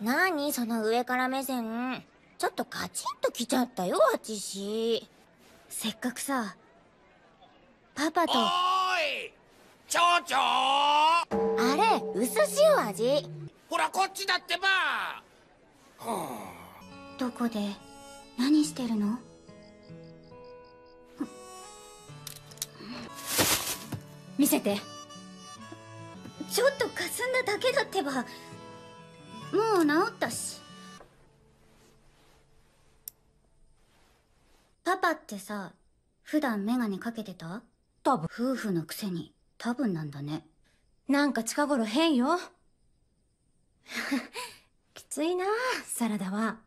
なにその上から目線。ちょっとカチンときちゃったよ、あちし。せっかくさ、パパと。 おーい町長。 あれ、薄塩味。 ほらこっちだってば。 どこで何してるの？ 見せて。ちょっとかすんだだけだってば。 もう治ったし。パパってさ、普段メガネかけてた？ 多分。 夫婦のくせに多分なんだね。 なんか近頃変よ。きついな、サラダは。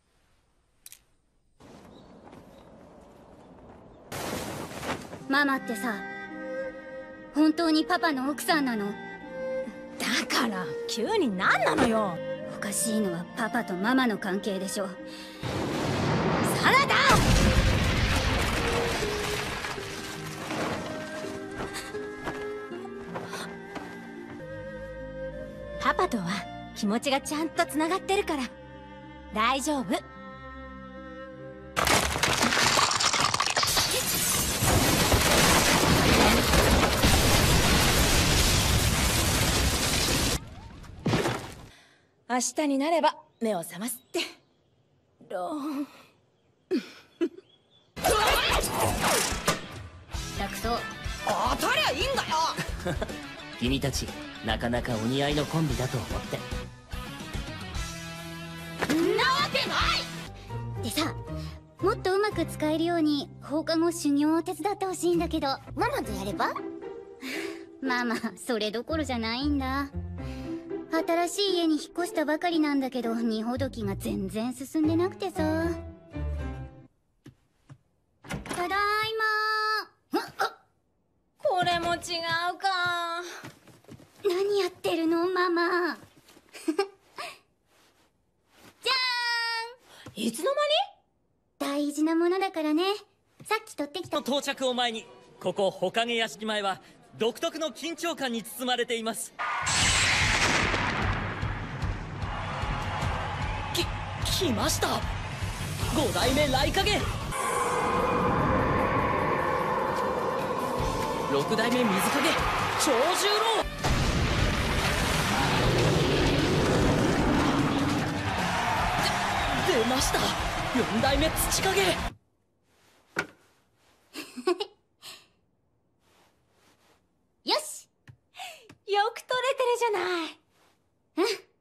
ママってさ、本当にパパの奥さんなの？ だから急に何なのよ。 おかしいのはパパとママの関係でしょ。 サラダ！パパとは気持ちがちゃんとつながってるから大丈夫。明日になれば目を覚ますって。ローン。 楽そう。 当たりゃいいんだよ。 君たちなかなかお似合いのコンビだと思って。 んなわけない。 でさ、もっとうまく使えるように放課後修行を手伝ってほしいんだけど。 ママとやれば？ ママ、それどころじゃないんだ。新しい家に引っ越したばかりなんだけど、荷ほどきが全然進んでなくてさ。ただいまー。 これも違うか。 何やってるのママ。じゃーん。 いつの間に？ 大事なものだからね。さっき取ってきた。 到着を前に、ここ火影屋敷前は独特の緊張感に包まれています。来ました。五代目雷影、六代目水影、長十郎、出ました。四代目土影。 よし。 よく撮れてるじゃない。 うん。